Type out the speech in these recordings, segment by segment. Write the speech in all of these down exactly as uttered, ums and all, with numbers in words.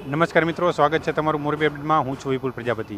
નમસ્કાર મિત્રો, સ્વાગત છે તમારું મોરબી અપડેટમાં. હું છું વિપુલ પ્રજાપતિ.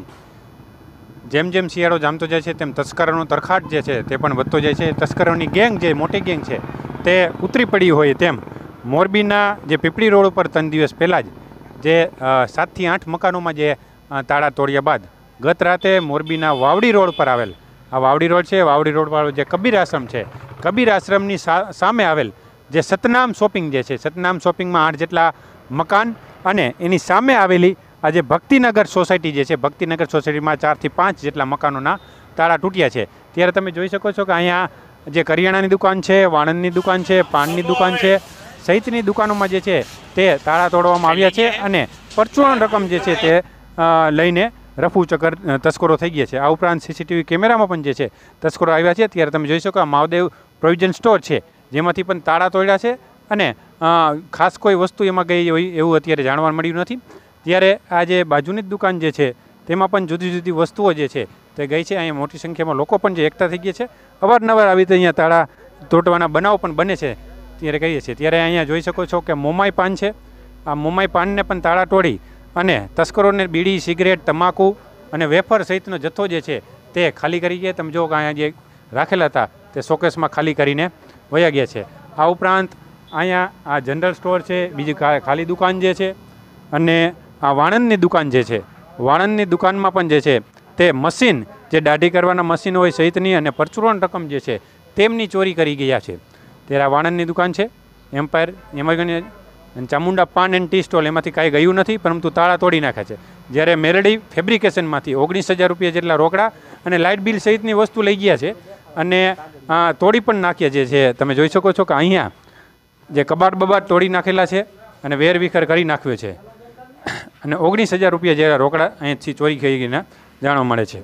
જેમ જેમ શિયાળો જામતો જાય છે તેમ તસ્કરોનો તરખાટ જે છે તે પણ વધતો જાય છે. તસ્કરોની ગેંગ જે મોટી ગેંગ છે તે ઉતરી પડી હોય તેમ મોરબીના જે પીપળી રોડ ઉપર ત્રણ દિવસ પહેલાં જ જે સાતથી આઠ મકાનોમાં જે તાળા તોડ્યા બાદ ગત રાતે મોરબીના વાવડી રોડ પર આવેલ આ વાવડી રોડ છે વાવડી રોડ પર જે કબીર આશ્રમ છે કબીર આશ્રમની સામે આવેલ જે સતનામ શોપિંગ જે છે સતનામ શોપિંગમાં આઠ જેટલા મકાન અને એની સામે આવેલી આ જે ભક્તિનગર સોસાયટી જે છે ભક્તિનગર સોસાયટીમાં ચારથી પાંચ જેટલા મકાનોના તાળા તૂટ્યા છે. ત્યારે તમે જોઈ શકો છો કે અહીંયા જે કરિયાણાની દુકાન છે, વાણંદની દુકાન છે, પાનની દુકાન છે સહિતની દુકાનોમાં જે છે તે તાળા તોડવામાં આવ્યા છે અને પરચુરણ રકમ જે છે તે લઈને રફુ ચક્કર તસ્કરો થઈ ગયા છે. આ ઉપરાંત સીસીટીવી કેમેરામાં પણ જે છે તસ્કરો આવ્યા છે. ત્યારે તમે જોઈ શકો આ મહાદેવ પ્રોવિઝન સ્ટોર છે જેમાંથી પણ તાળા તોડ્યા છે અને ખાસ કોઈ વસ્તુ એમાં ગઈ હોય એવું અત્યારે જાણવા મળ્યું નથી. ત્યારે આ જે બાજુની જ દુકાન જે છે તેમાં પણ જુદી જુદી વસ્તુઓ જે છે તે ગઈ છે. અહીંયા મોટી સંખ્યામાં લોકો પણ જે એકઠા થઈ ગયા છે. અવારનવાર આવી રીતે અહીંયા તાળા તોડવાના બનાવ પણ બને છે ત્યારે કહીએ છીએ. ત્યારે અહીંયા જોઈ શકો છો કે મોમાઈ પાન છે. આ મોમાઈ પાનને પણ તાળા તોડી અને તસ્કરોને બીડી, સિગરેટ, તમાકુ અને વેફર સહિતનો જથ્થો જે છે તે ખાલી કરી ગયા. તમે જો કે અહીંયા જે રાખેલા હતા તે શોકેસમાં ખાલી કરીને વયા ગયા છે. આ ઉપરાંત અહીંયા આ જનરલ સ્ટોર છે, બીજી ખાલી દુકાન જે છે અને આ વાણંદની દુકાન જે છે વાણંદની દુકાનમાં પણ જે છે તે મશીન જે દાઢી કરવાના મશીન હોય સહિતની અને પરચુરણ રકમ જે છે તેમની ચોરી કરી ગયા છે. ત્યારે આ વાણંદની દુકાન છે એમ્પાયર એમાં Chamunda paan and tea stall એમાંથી કાંઈ ગયું નથી પરંતુ તાળા તોડી નાખ્યા છે. જ્યારે મેલડી ફેબ્રિકેશનમાંથી ઓગણીસ હજાર રૂપિયા જેટલા રોકડા અને લાઇટ બિલ સહિતની વસ્તુ લઈ ગયા છે અને તોડી પણ નાખ્યા જે છે. તમે જોઈ શકો છો કે અહીંયા જે કબાટ બબાટ તોડી નાખેલા છે અને વેરવિખેર કરી નાખ્યો છે અને ઓગણીસ હજાર રૂપિયા જેવા રોકડા અહીંથી ચોરી થઈ ગયાના જાણવા મળે છે.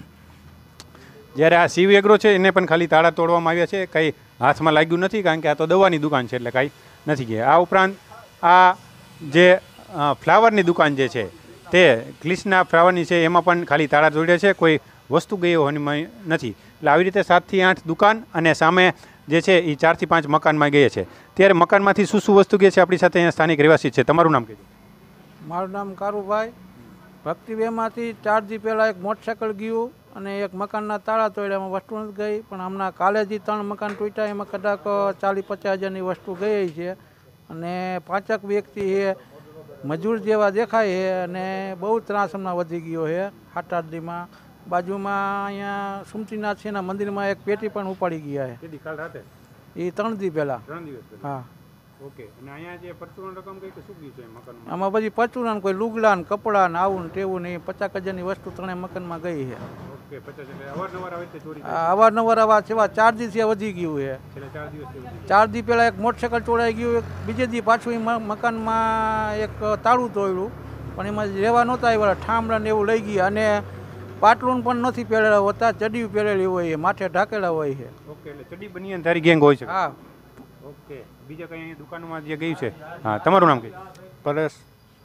જ્યારે આ શિવ એગ્રો છે એને પણ ખાલી તાળા તોડવામાં આવ્યા છે. કંઈ હાથમાં લાગ્યું નથી કારણ કે આ તો દવાની દુકાન છે એટલે કાંઈ નથી ગયા. આ ઉપરાંત આ જે ફ્લાવરની દુકાન જે છે તે ક્લિસના ફ્લાવરની છે એમાં પણ ખાલી તાળા તોડ્યા છે. કોઈ વસ્તુ ગઈ હોવાની નથી. એટલે આવી રીતે સાતથી આઠ દુકાન અને સામે જે છે એ ચારથી પાંચ મકાનમાં ગયા છે. ત્યારે મકાનમાંથી શું શું વસ્તુ ગઈ છે આપણી સાથે અહીંયા સ્થાનિક રહેવાસી છે. તમારું નામ કહેજો. મારું નામ કારુભાઈ. ભક્તિવેમાંથી ચાર દી પહેલાં એક મોટરસાઇકલ ગયું અને એક મકાનના તાળા તોડ્યામાં વસ્તુ નથી ગઈ. પણ હમણાં કાલે જે ત્રણ મકાન તૂટ્યા એમાં કદાચ ચાલીસ પચાસ હજારની વસ્તુ ગઈ છે અને પાંચક વ્યક્તિ એ મજૂર જેવા દેખાય છે અને બહુ ત્રાસ હમણાં વધી ગયો છે. સાત આઠ દીમાં બાજુમાં અહીંયા સુમતીનાથ છે એના મંદિરમાં એક પેટી પણ ઉપાડી ગયા છે. કાલ રાતે એ ત્રણ દી પહેલાં. ત્રણ દિવસ હા. ઓકે. અને અહીંયા જે પરચુરણ રકમ કઈ કે શું ગયું છે મકાનમાં? આમાં પછી પરચુરણ કોઈ લુગડા ને કપડાં ને આવું ને તેવું ને પચાસ હજારની વસ્તુ ત્રણેય મકાનમાં ગઈ છે. ઓકે. પચાસ એટલે અવારનવાર આવે તે ચોરી અવારનવાર આવા સેવા ચાર દિવસથી વધી ગયું છે. છેલ્લા ચાર દિવસથી ચાર દી પહેલાં એક મોટરસાઇકલ ચોરાઈ ગયું. એક બીજે દી પાછું એ મકાનમાં એક તાળું તોડ્યું પણ એમાં રહેવા નહોતા આવ્યા ઠામડા ને એવું લઈ ગયા અને પાટલું પણ નથી પહેરેલા હોતા, ચડી પહેરેલી હોય છે, માથે ઢાકેલા હોય છે. ઓકે. એટલે ચડી બની તારી ગેંગ હોય છે. હા. ઓકે. બીજા કઈ અહીંયા દુકાનોમાં જે ગયું છે? હા. તમારું નામ કઈ? પરેશ.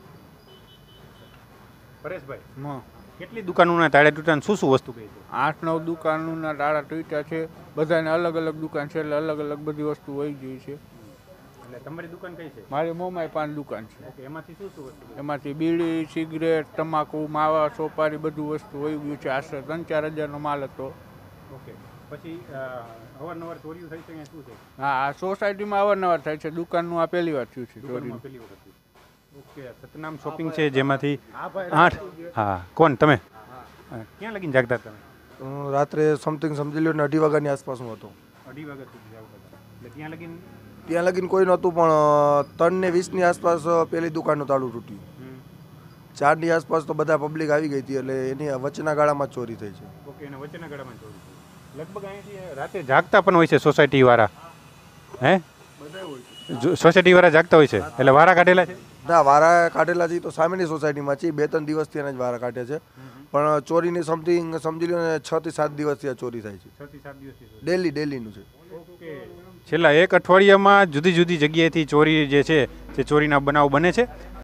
પરેશભાઈ. હા. કેટલી દુકાનોના તાળા તૂટ્યા શું શું વસ્તુ ગઈ છે? આઠ નવ દુકાનોના તાળા તૂટ્યા છે. બધાને અલગ અલગ દુકાન છે એટલે અલગ અલગ બધી વસ્તુ હોઈ ગઈ છે. એટલે તમારી દુકાન કઈ છે? મારી મોમાઈ પાન દુકાન છે. ઓકે. એમાંથી શું શું વસ્તુ? એમાંથી બીડી, સિગરેટ, તમાકુ, માવા, સોપારી બધું વસ્તુ હોઈ ગયું છે. આશરે ત્રણ ચાર હજારનો માલ હતો. ઓકે. પછી અવારનવાર ચોરીઓ થઈ છે શું છે? હા, આ સોસાયટીમાં અવારનવાર થાય છે. દુકાનનું આ પહેલી વાર થયું છે ચોરી. પહેલી વખત. ઓકે. સતનામ શોપિંગ છે જેમાંથી આઠ. હા. કોણ તમે? ક્યાં લગીને જાગતા તમે? રાત્રે સમથિંગ સમજી લો ને અઢી વાગ્યાની આસપાસ હું હતો. અઢી વાગ્યા સુધી જાગતા હતા એટલે ત્યાં લગીને ત્યાં લગીને કોઈ નહોતું પણ ત્રણ ને વીસની આસપાસ પેલી દુકાનનું તાળું તૂટ્યું. ચારની આસપાસ તો બધા પબ્લિક આવી ગઈ હતી એટલે એની વચ્ચેના ગાળામાં જ ચોરી થઈ છે. ઓકે. એના વચ્ચેના ગાળામાં ચોરી થઈ. લગભગ અહીંયાથી રાતે જાગતા પણ હોય છે સોસાયટી વાળા? હે? બધા હોય છે. સોસાયટી વાળા જાગતા હોય છે એટલે વારા કાઢેલા છે? ના, વારા કાઢેલા છે તો સામેની સોસાયટીમાં છે. બે ત્રણ દિવસથી એના જ વારા કાઢ્યા છે પણ ચોરીની સમથિંગ સમજી લો ને છ થી સાત દિવસથી આ ચોરી થાય છે. છ થી સાત દિવસથી ડેલી ડેલીનું છે. ઓકે. છેલ્લા એક અઠવાડિયામાં જુદી જુદી જગ્યાએથી ચોરી જે છે તે ચોરીના બનાવ બને છે.